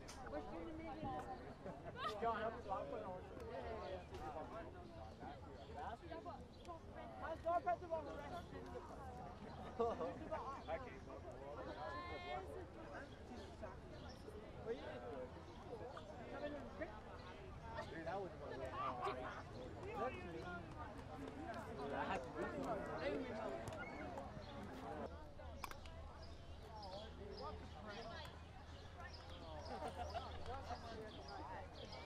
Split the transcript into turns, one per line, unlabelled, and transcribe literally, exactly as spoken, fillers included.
John, help us out for an Hans, gå og prøv tilbake.